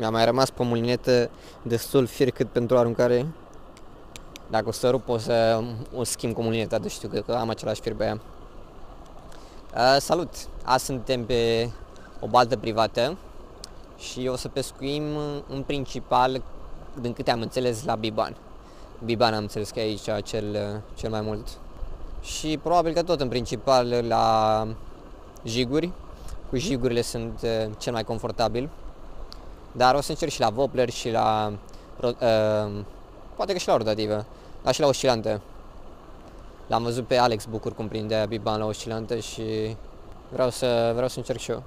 Mi-a mai rămas pe mulinetă destul fier cât pentru aruncare. Dacă o să rup, o să o schimb cu mulineta, deci știu că am același fier pe ea. Salut! Azi suntem pe o baltă privată și o să pescuim în principal, din câte am înțeles, la biban. Biban am înțeles că e aici cel mai mult. Și probabil că tot în principal la jiguri. Cu jigurile sunt cel mai confortabil. Dar o să încerc și la wobbler și la poate că și la rotativă, dar și la oscilantă. L-am văzut pe Alex Bucur cum prindea biban la oscilantă și vreau să încerc și eu.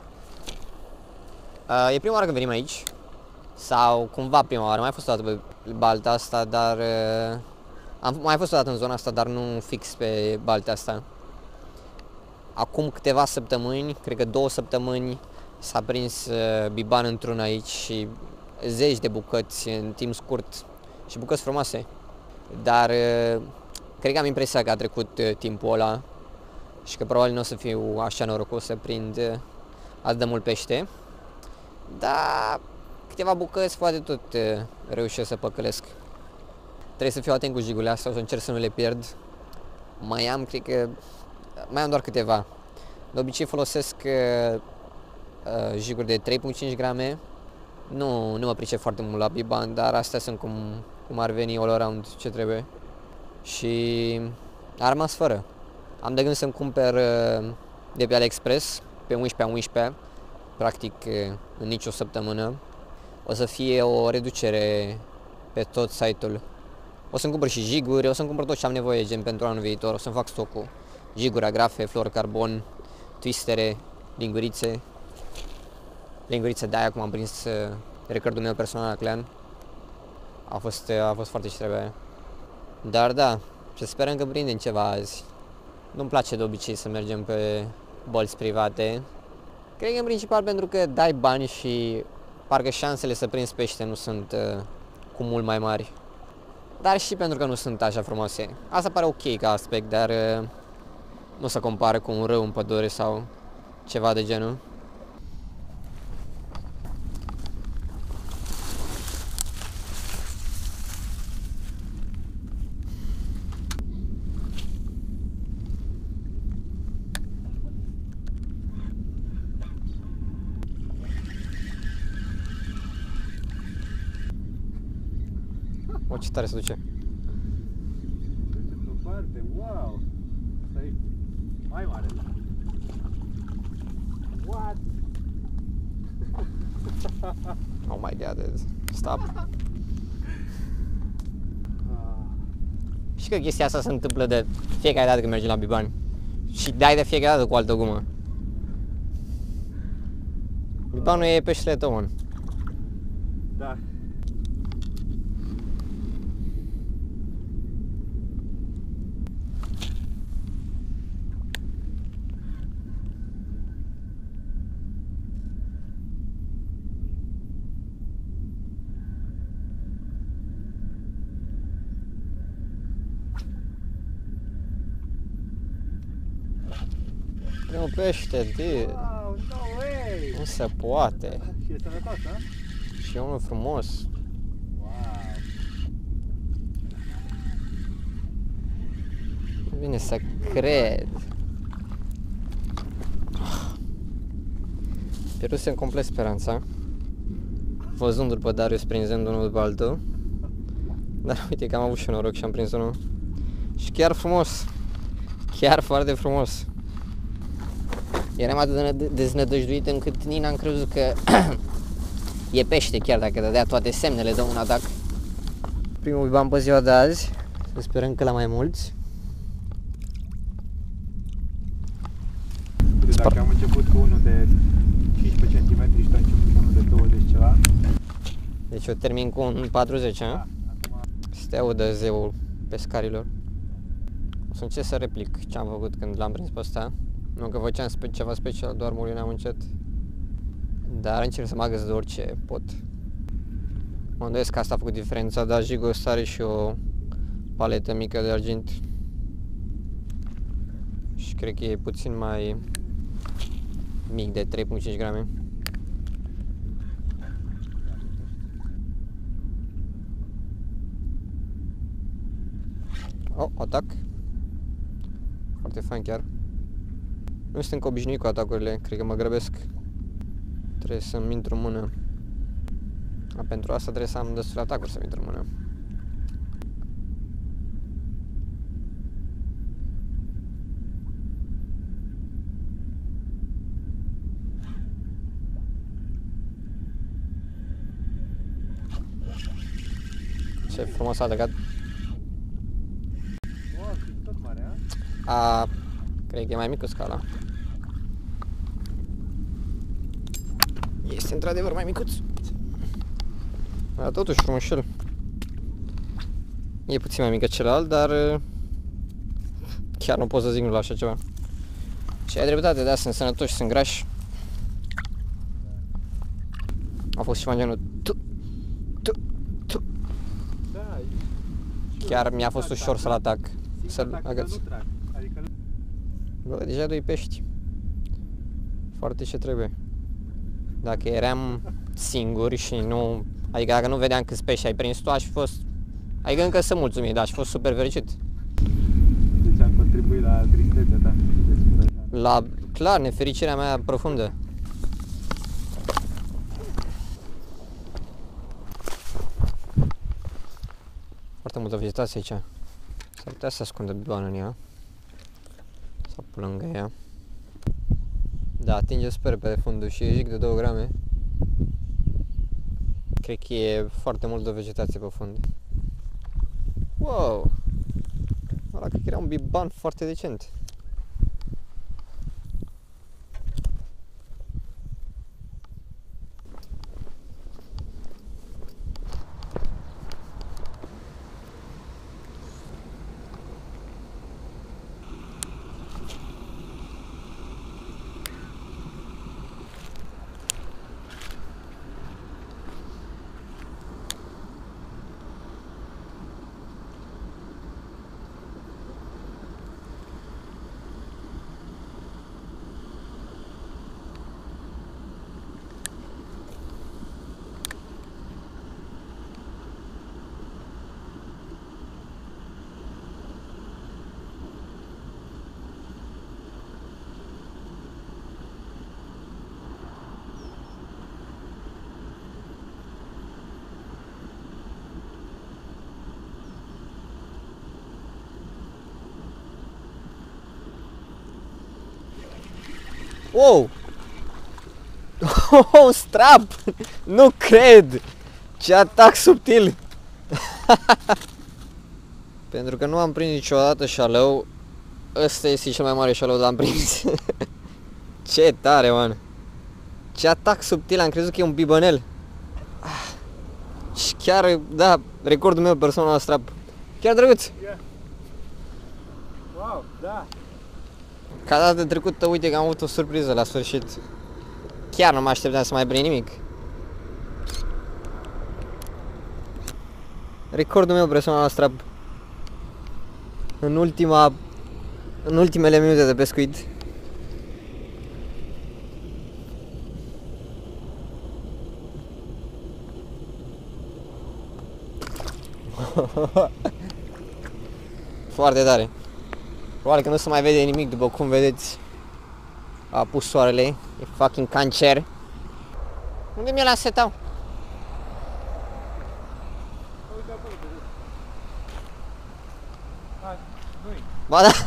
E prima oară când venim aici, sau cumva prima oară, mai fost o dată pe balta asta, dar am mai fost o dată în zona asta, dar nu fix pe balta asta. Acum câteva săptămâni, cred că 2 săptămâni, s-a prins biban într-un aici și zeci de bucăți în timp scurt și bucăți frumoase. Dar cred că am impresia că a trecut timpul ăla și că probabil nu o să fiu așa norocos să prind atât de mult pește. Dar câteva bucăți poate tot reușesc să păcălesc. Trebuie să fiu atent cu jigurile astea, o să încerc să nu le pierd. Cred că mai am doar câteva. De obicei folosesc jiguri de 3,5 grame. Nu mă pricep foarte mult la biban, dar astea sunt cum ar veni all around ce trebuie. Și a rămas fără. Am de gând să-mi cumpăr de pe AliExpress pe 11/11, practic în nicio săptămână. O să fie o reducere pe tot site-ul. O să-mi cumpăr și jiguri, o să-mi cumpăr tot ce am nevoie gen pentru anul viitor, o să-mi fac stocul. Jiguri, agrafe, fluorocarbon, twistere, lingurițe. Lingurițe de aia, cum am prins recordul meu personal la Clean. A fost foarte ce trebuia. Dar da, să sperăm că prindem ceva azi. Nu-mi place de obicei să mergem pe bălți private. Cred că în principal pentru că dai bani și parcă șansele să prinzi pește nu sunt cu mult mai mari. Dar și pentru că nu sunt așa frumoase. Asta pare ok ca aspect, dar nu se compară cu un râu în pădure sau ceva de genul. O, ce tare se duce. Duce pe parte, wow! Asta e mai mare. What? Oh my god, stop. Și că chestia asta se întâmplă de fiecare dată când mergem la biban. Și dai de fiecare dată cu altă gumă. Bibanul e peștele tău, man. Da. Primul pește, dude. Wow, no way! Nu se poate. Și e sănătos, a? Și e unul frumos. Wow! Nu vine să cred. Pierdusem complet speranța, văzându-l pe Darius prinzând unul după altul. Dar uite că am avut și noroc și am prins unul. Și chiar frumos. Chiar foarte frumos. Eram atât de deznădăjduit încât nici n-am crezut că e pește, chiar dacă dădea toate semnele de un atac. Primul biban pe ziua de azi. Să sperăm că la mai mulți. Dacă am început cu unul de 15 cm și tu ai început cu unul de 20 ceva. Deci eu termin cu un 40, Da, a? acum... Să te audă zeul pescarilor. O să încerc să replic ce am făcut când l-am prins pe ăsta. Nu că făceam ceva special, doar mulineam încet. Dar încerc să mă agăț de orice pot. Mă îndoiesc că asta a făcut diferența, dar jigul ăsta are și o paletă mică de argint. Și cred că e puțin mai mic de 3,5 grame. Oh, atac. Foarte fain chiar. Nu sunt încă obișnuit cu atacurile, cred că mă grăbesc. Trebuie să-mi intru în mână. Pentru asta trebuie să am destule atacuri să-mi intru în mână. Ce frumos a atacat. Wow, și tot mare, Cred că e mai mică scala. Este într-adevăr mai micuț. Dar totuși frumușel. E puțin mai mică celălalt, dar chiar nu pot să zic nu la așa ceva. Și ai dreptate, da, sunt sănătoși, sunt grași. A fost ceva în genul tu. Da, Chiar mi-a fost ușor să-l atac. Să-l agăț. Adică nu... Bă, deja 2 pești. Foarte ce trebuie. Dacă eram singuri și nu... Adică dacă nu vedeam câți pești ai prins tu, aș fi fost... Adică încă sunt mulțumit, dar aș fi fost super fericit. Deci am contribuit la tristețea ta. La, clar, nefericirea mea profundă. Foarte multă vegetație aici. S-ar putea să ascundă bibană în ea. Sau pe lângă ea. Da, atinge super pe fundul și e jic de 2 grame. Cred că e foarte multă vegetație pe fund. Wow! Ăla cred că era un biban foarte decent. Wow! Oh, strap! Nu cred! Ce atac subtil! Pentru că nu am prins niciodată șalău, ăsta este cel mai mare șalău, l-am prins. Ce tare, man! Ce atac subtil, am crezut că e un bibănel. Și chiar, da, recordul meu personal la strap. Chiar drăguț! Yeah. Wow, da! Ca data trecută, uite că am avut o surpriză la sfârșit. Chiar nu mă așteptam să mai prind nimic. Recordul meu personal la strap. În ultimele minute de pescuit. Foarte tare. Probabil că nu se mai vede nimic, după cum vedeți. A pus soarele, e fucking cancer. Unde mi-e la setau? Uite acolo, pe jos. Hai, nu-i. Ba da.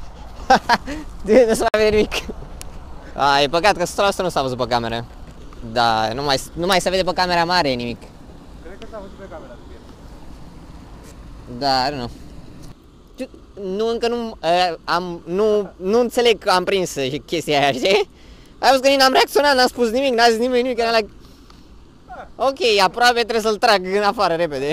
Nu se mai vede nimic. E păcat că 100% nu s-a văzut pe cameră. Da, nu mai se vede pe camera mare nimic. Cred că s-a văzut pe camera cu el. Da, nu. Nu, încă nu înțeleg că am prins chestia aia, știi? Ai văzut că nici n-am reacționat, n-am spus nimic, n-a zis nimeni nimic, era like... Ok, aproape trebuie să-l trag în afară, repede.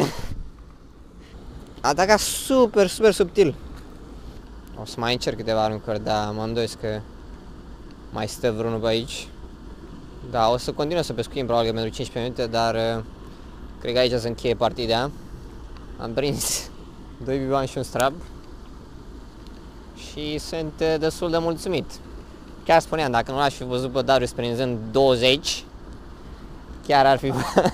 Ataca super, super subtil. O să mai încerc câteva aruncări, dar mă îndoiesc că mai stă vreunul pe aici. Da, o să continui să pescuim probabil că pentru 15 minute, dar cred că aici se încheie partida. Am prins 2 bibani și un strab. Și sunt destul de mulțumit. Chiar spuneam, dacă nu l-aș fi văzut pe Darius prinzând 20, chiar ar fi...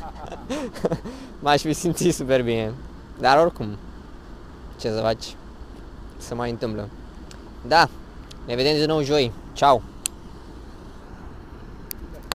m-aș fi simțit super bine. Dar oricum, ce să faci? se mai întâmplă. Da, ne vedem din nou joi. Ciao!